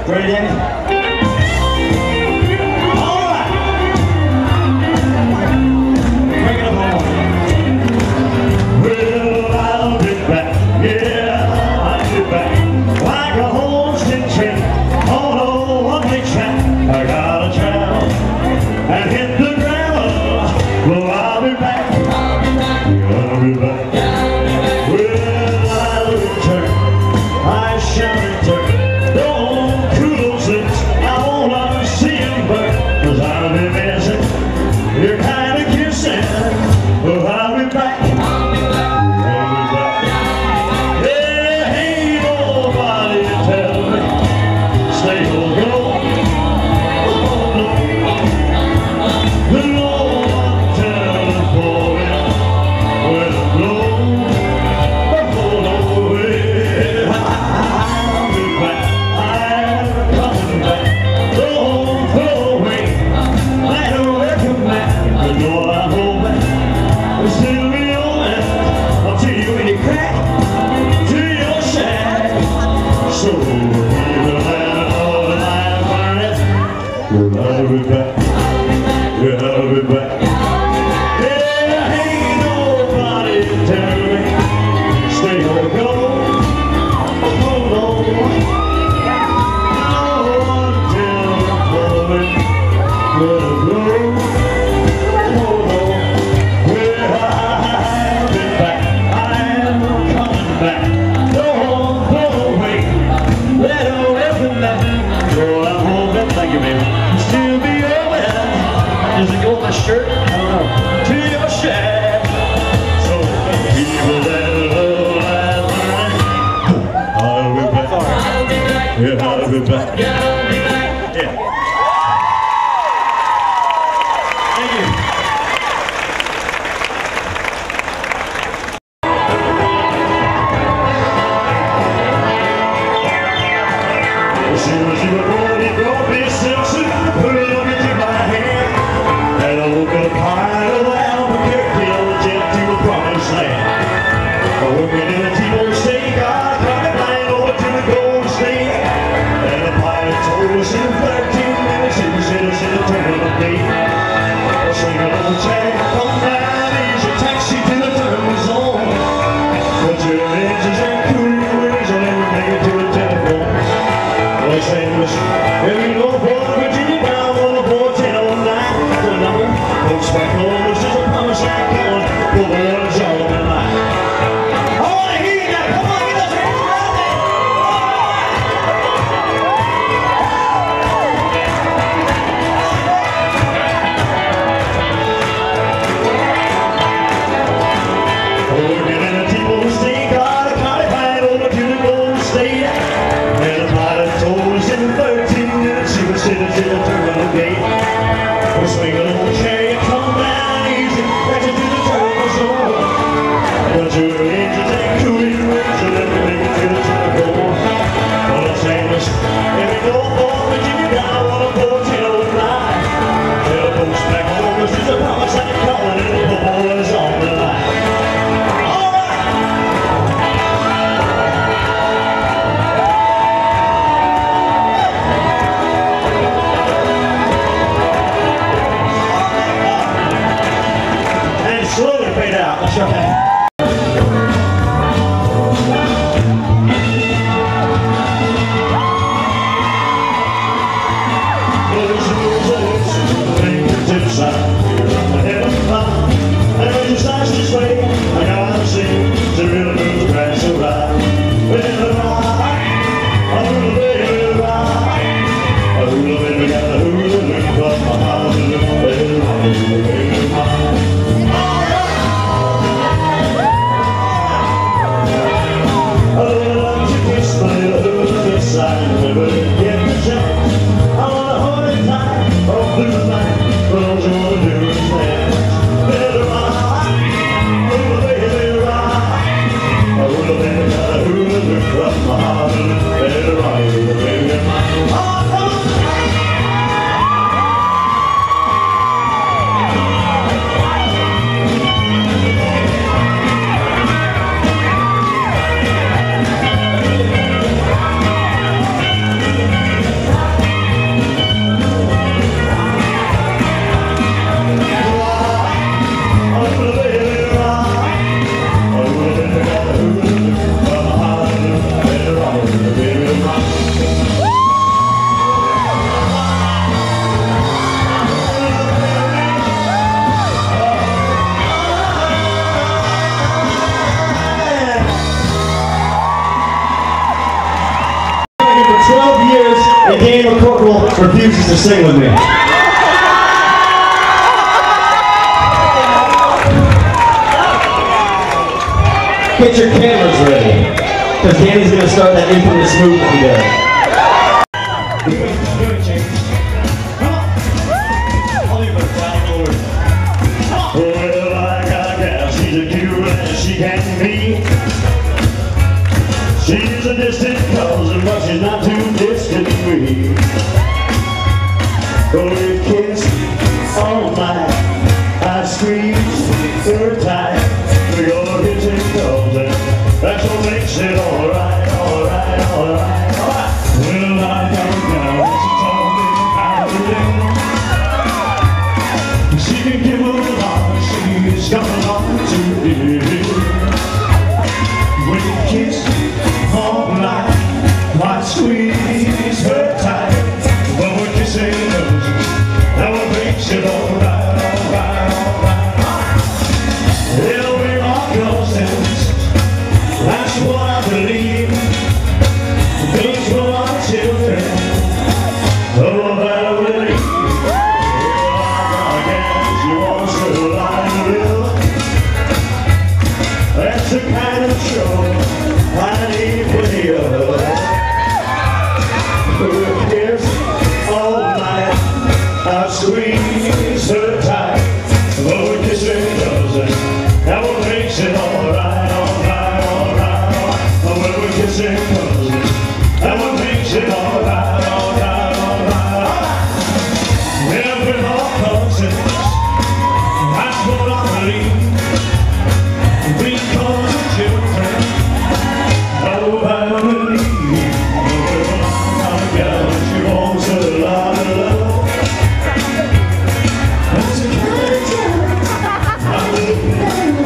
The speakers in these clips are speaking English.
Ready, Danny? All right. Bring it up home. Well, I'll be back. Yeah, I'll be back. Like a horse in chain on a one-way track. I gotta travel and hit the ground. Well, I'll be back. I'll be back. Well, I'll return. I shall return. Don't cool those lips. I wanna see him burn. 'Cause I'll be missing your kind of kissing. Well, I'll be back. I'll be back. Yeah, ain't nobody to tell me stay or go. Oh, no. No one telling for me where to go. Oh, no way. I'll be back. I'm coming back. Don't go away. I don't recommend. I know I'm hoping to still be on. I'll tell you when you crack to your shack. So you'll have all the light burning. Well, I'll be back. Yeah, I'll be back. Yeah, ain't nobody tell me stay or go. Oh, no. No one tell me where to go. Oh, no. Well, I'll be back. I'm coming back. Don't go away. Let away from that. Girl, I'm hoping, thank you, baby. Still be open. Does it go with my shirt? I don't know. To your shack. So people that love life burning. I'll be back. Yeah, I'll be back. Yeah. Thank you. As soon as you were born, you brought me a silk suit, put it up into my hand, and I woke up high of Albuquerque on the jet to the promised land. I woke up in a T-bone steak, I caught a plane over to the Golden State, and the pilot told us in 13 minutes he was in us in a terminal gate. I was singing on the track, come down, easy taxi to the terminal zone. Put your engines and cool your wings, I'll never make it to the telephone. Los Angeles, every North Virginia bound on the 1409. The number, folks back home, this is a promise I can't pull the waters all of my life. I wanna hear you Danny McCorkle refuses to sing with me. Get your cameras ready, because Danny's going to start that infamous move that he does. Well, I got a gal, she's a cute as she can be. She's a distant cousin, but she's not too distant to me. Oh, we kiss all night, I squeeze her tight. We go kissing cousin, that's what makes it alright, alright, alright, alright. Well, I got a gal, she told me about it. She can give a lot, she's got a lot to give. When you kiss all night, I squeeze her tight. But when you say no, that what makes it alright, alright, alright. Yeah, we're all cousins, that's what I believe. These were our children, oh, that I believe. She wants to lie to live. That's the kind of show I need for you. We'll kiss all night, I'll squeeze her tight. But we kiss her cousin, that what makes it alright, alright, alright, alright. But when we kiss her cousin, that what makes it alright, alright, alright, alright. Yeah, we're all cousins, that's what I believe. Because of children, oh, I believe. My girl, she wants a lot of love. That's a kind of I believe.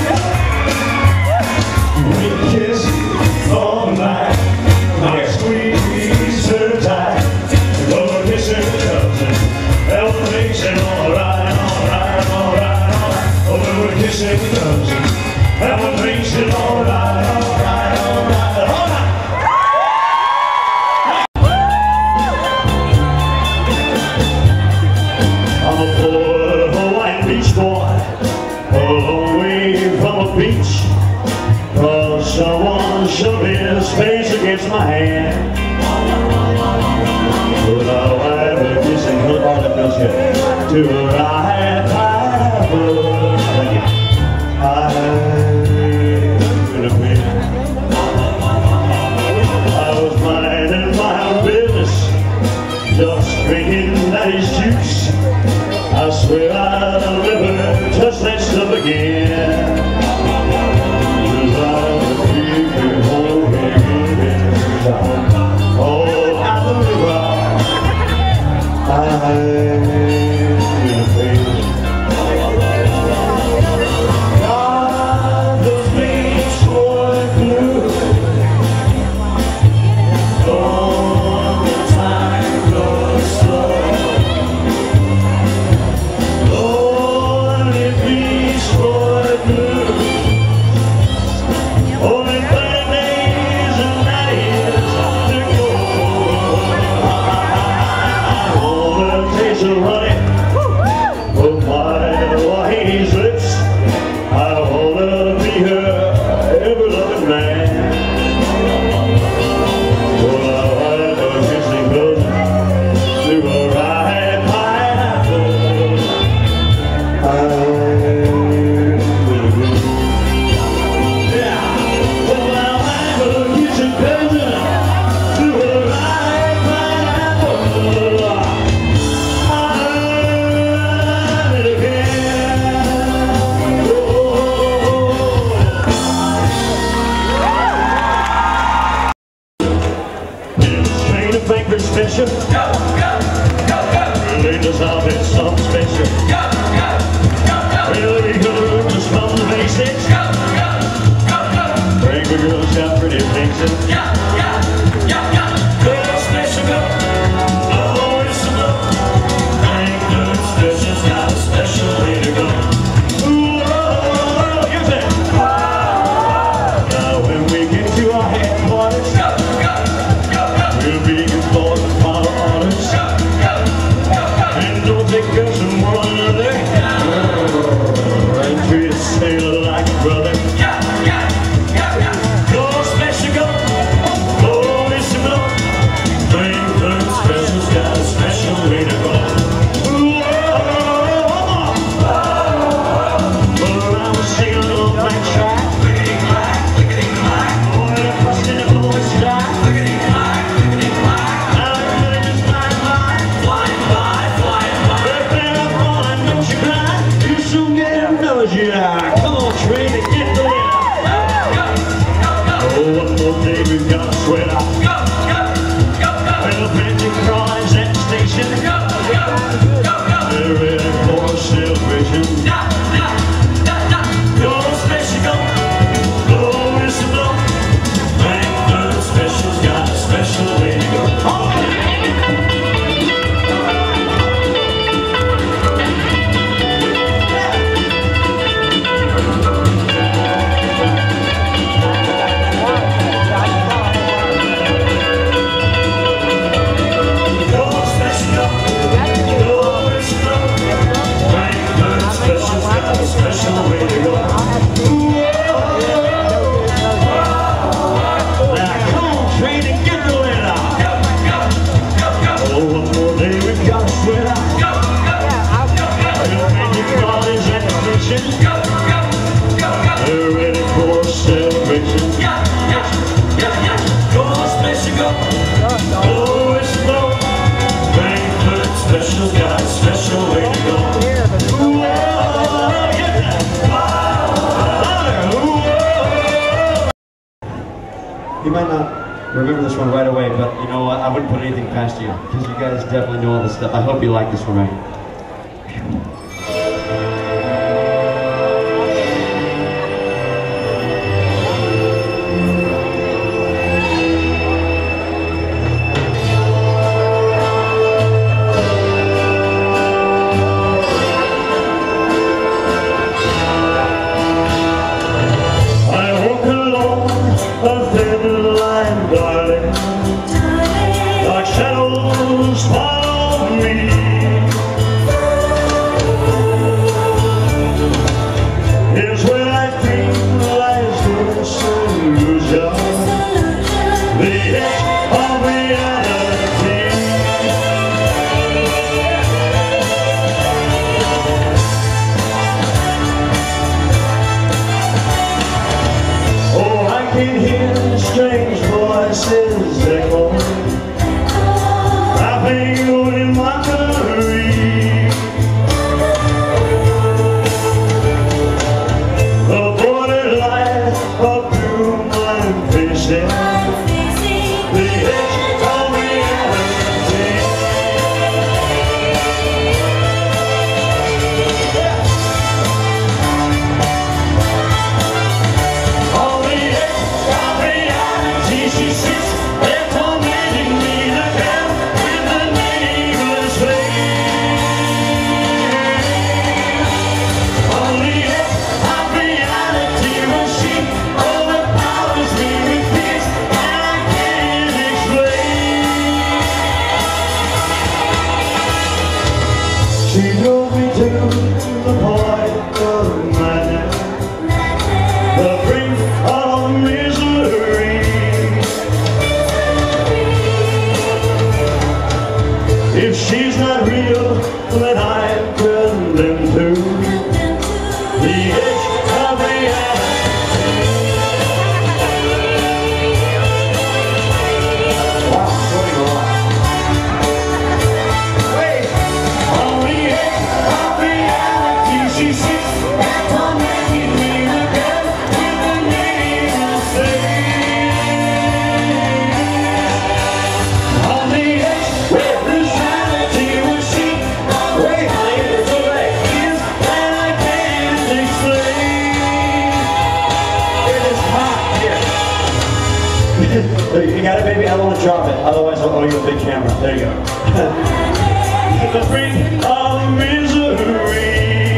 We kiss all night, I squeeze her tight. Go kiss her cousin, that makes it alright, alright, alright, alright. Oh, when we kiss her cousin, that what makes it alright, alright, alright, alright. I'm a poor Hawaiian beach boy, a long way from a beach. Cause someone shoved his face against my hand. But now I'm kissing her on the biscuit to her right pineapple. I was minding my own business, just drinking daddy's juice. I swear I'll never touch that stuff again. 'Cause I keep it home and all out of the ground. I'm in a phase. God, those beach boy blues. Oh, the time goes slow. Oh, the beach boy blues. Only 30 days and nights to go. I wanna taste the honey of my wife's lips. I wanna be her ever-loving man. Well, I like a kissing cousin to a ripe pineapple. Yeah. Well, I like a kissing cousin to a ripe pineapple. I'm in a Train a banker special. Go, go, go, go. Ladies, I'll be something special. Go, go, go, go. Well, we could just from the basics. Go, go, go, go. Banker girls got pretty faces. Go, go, go, go. Go special, go. Oh, it's a go. Banker special's got a special way to go. Ooh, oh, you say. Now when we get to our headquarters, go, go, go, go. We'll be good boys and follow on. You might not remember this one right away, but you know what? I wouldn't put anything past you, because you guys definitely know all this stuff. I hope you like this one, right? Like shadows follow me. Here's where I think lies the solution, the edge of reality. Oh, I can hear strange voices echo, laughing in mockery. The borderline of doom I'm facing, the edge of reality. On the edge of reality, she sits there tormenting me again with the nameless flame. On the edge of reality, when she overpowers me with fears that I can't explain. She drove me to the point of madness, the brink of misery. If she's not real, then I'm condemned to the edge of reality. Wow, going on. Wait, on the edge of reality, she sits and tormenting me again with the nameless flame. On the edge where insanity will she wait, honey, it's okay. Fears that I can't explain. It is hot here. You got it, baby? I don't want to drop it. Otherwise, I'll owe you a big camera. There you go. The brink of misery.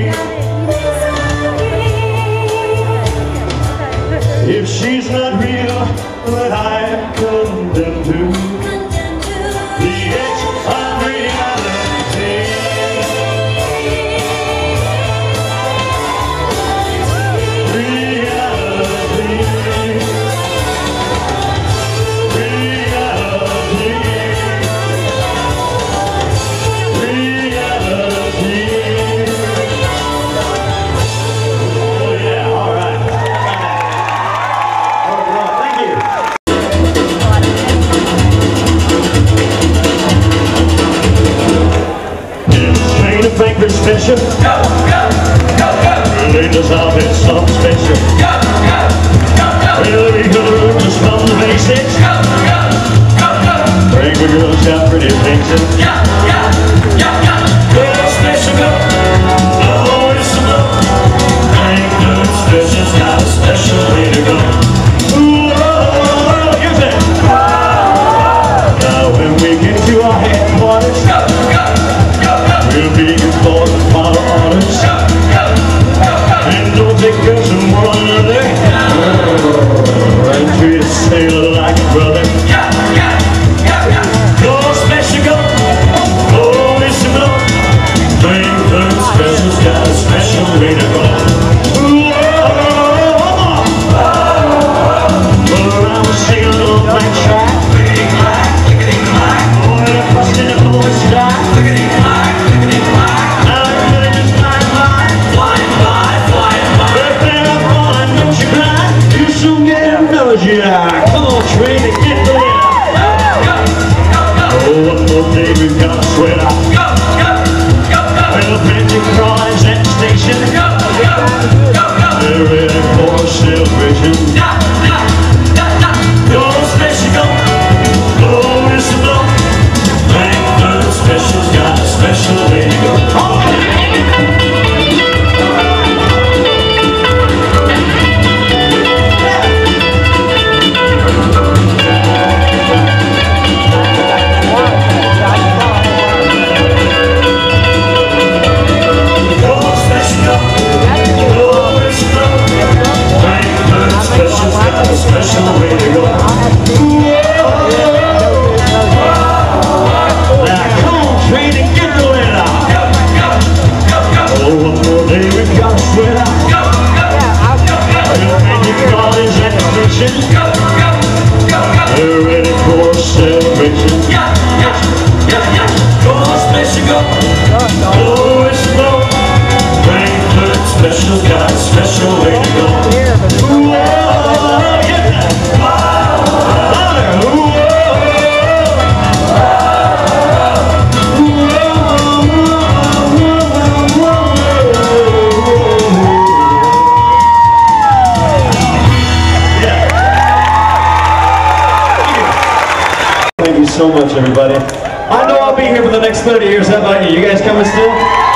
If she's not real, then I'm condemned to the edge of reality. Reality. Oh yeah, all right. Thank you. Train of Frankfurt special. Go, go, go, go. Religious outfit, something special. Go, go, go, go. Well, we could just from the basics. Go, go, go, go. Frankfurt girls got pretty faces. Go, go, go, go. Go special, go. Oh, it's a look. Frankfurt special's got a special way to go. Ooh, oh, oh, oh, here's it. Now when we get to our headquarters, go, go. We'll be good for the follow orders. And don't take us from one another. And treat a sailor like a brother. Go special, go. Go listen up. Frankfurt special's got a special way to go. Ooh, oh, well, I was singing a little black track. Oh, and I pushed in a voice die. Yeah, come on, train and get the winner. Oh, one more day we've got a sweater. Well, Benji crawls at the station. They're ready for a celebration. Go special way to go. Now come on, train and get the lead out. Oh, one more day we gotta sweat out. And your college admission. They're ready for a celebration. Go on, special go. Oh, it's slow. Frankfurt special got a special way to go. Ooh, oh, get that. Louder. Ooh, Thank you so much, everybody. I know I'll be here for the next 30 years. How about you? You guys coming still?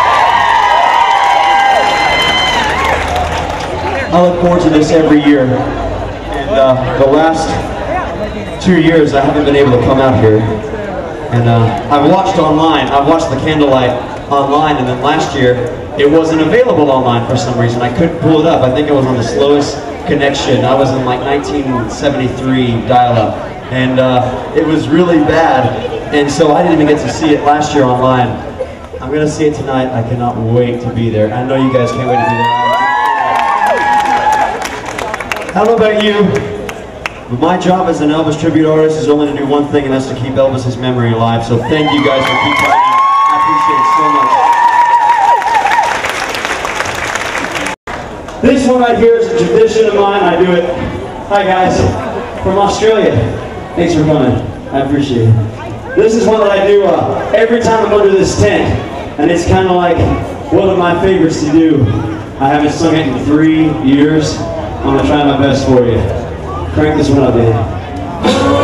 I look forward to this every year. And the last 2 years, I haven't been able to come out here. And I've watched online. I've watched the Candlelight online, and then last year, it wasn't available online for some reason. I couldn't pull it up. I think it was on the slowest connection. I was in like 1973 dial-up. And it was really bad, and so I didn't even get to see it last year online. I'm going to see it tonight. I cannot wait to be there. I know you guys can't wait to be there. I don't know about you, but my job as an Elvis tribute artist is only to do one thing, and that's to keep Elvis's memory alive. So thank you guys for keeping it. I appreciate it so much. This one right here is a tradition of mine. I do it. Hi guys, from Australia. Thanks for coming. I appreciate it. This is one that I do every time I'm under this tent, and it's kind of like one of my favorites to do. I haven't sung it in 3 years. I'm gonna try my best for you. Crank this one up, man.